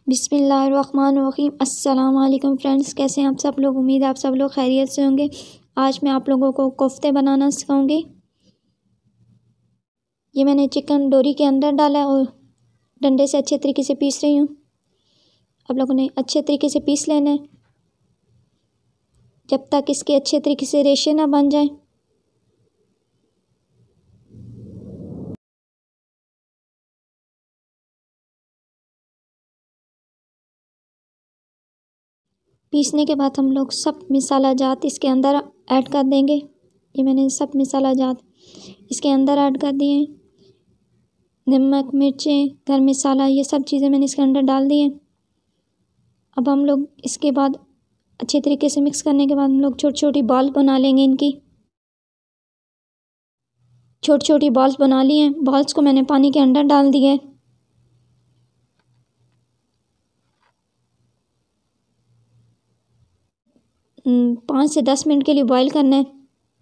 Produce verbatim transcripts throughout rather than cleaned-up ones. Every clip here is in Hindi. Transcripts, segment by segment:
बिस्मिल्लाहिर्रहमानिर्रहीम। अस्सलाम वालेकुम फ्रेंड्स, कैसे हैं आप सब लोग। उम्मीद है आप सब लोग खैरियत से होंगे। आज मैं आप लोगों को कोफ्ते बनाना सिखाऊंगी। ये मैंने चिकन डोरी के अंदर डाला है और डंडे से अच्छे तरीके से पीस रही हूँ। आप लोगों ने अच्छे तरीके से पीस लेना है जब तक इसके अच्छे तरीके से रेशे ना बन जाए। पीसने के बाद हम लोग सब मसाला जात इसके अंदर ऐड कर देंगे। ये मैंने सब मसाला जात इसके अंदर ऐड कर दिए हैं। नमक, मिर्चें, गरम मसाला, ये सब चीज़ें मैंने इसके अंदर डाल दी हैं। अब हम लोग इसके बाद अच्छे तरीके से मिक्स करने के बाद हम लोग छोटी छोटी बॉल बना लेंगे। इनकी छोटी छोटी बॉल्स बना ली हैं। बॉल्स को मैंने पानी के अंदर डाल दिया है। पाँच से दस मिनट के लिए बॉईल करना है।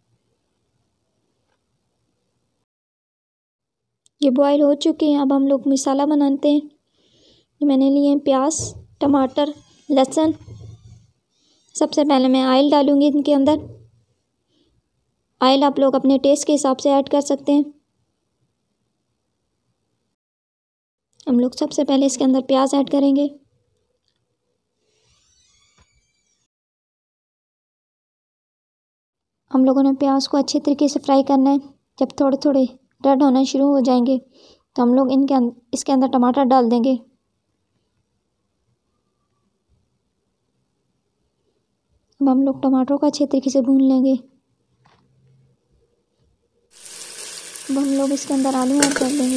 ये बॉईल हो चुकी हैं। अब हम लोग मसाला बनाते हैं। ये मैंने लिए हैं प्याज, टमाटर, लहसुन। सबसे पहले मैं ऑयल डालूंगी इनके अंदर। ऑयल आप लोग अपने टेस्ट के हिसाब से ऐड कर सकते हैं। हम लोग सबसे पहले इसके अंदर प्याज ऐड करेंगे। हम लोगों ने प्याज को अच्छे तरीके से फ्राई करना है। जब थोड़े थोड़े रेड होना शुरू हो जाएंगे तो हम लोग इनके अंदर इसके अंदर टमाटर डाल देंगे। अब हम लोग टमाटर को अच्छे तरीके से भून लेंगे। अब हम लोग इसके अंदर आलू ऐड कर देंगे।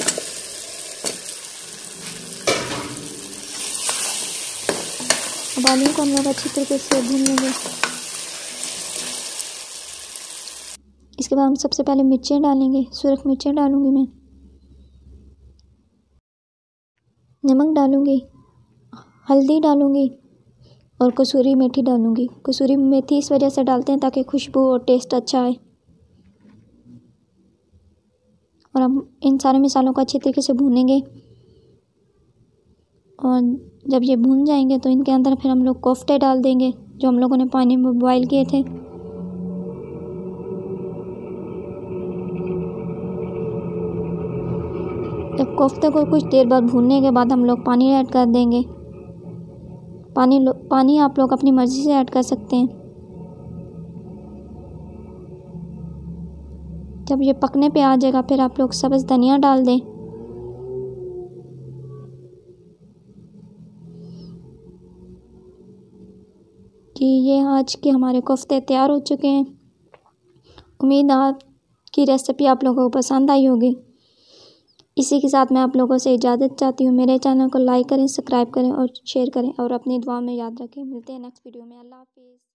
अब आलू को हम लोग अच्छे तरीके से भून लेंगे। इसके बाद हम सबसे पहले मिर्चें डालेंगे। सुरख मिर्चें डालूंगी मैं, नमक डालूंगी, हल्दी डालूंगी और कसूरी मेथी डालूंगी। कसूरी मेथी इस वजह से डालते हैं ताकि खुशबू और टेस्ट अच्छा आए। और हम इन सारे मसालों को अच्छे तरीके से भूनेंगे और जब ये भून जाएंगे तो इनके अंदर फिर हम लोग कोफ्ते डाल देंगे जो हम लोगों ने पानी में बॉईल किए थे। जब कोफ्ते को कुछ देर बाद भूनने के बाद हम लोग पानी ऐड कर देंगे। पानी पानी आप लोग अपनी मर्ज़ी से ऐड कर सकते हैं। जब ये पकने पे आ जाएगा फिर आप लोग सब्ज़ धनिया डाल दें। कि ये आज के हमारे कोफ्ते तैयार हो चुके हैं। उम्मीद है आपकी रेसिपी आप लोगों को पसंद आई होगी। इसी के साथ मैं आप लोगों से इजाज़त चाहती हूँ। मेरे चैनल को लाइक करें, सब्सक्राइब करें और शेयर करें और अपनी दुआ में याद रखें। मिलते हैं नेक्स्ट वीडियो में। अल्लाह हाफिज़।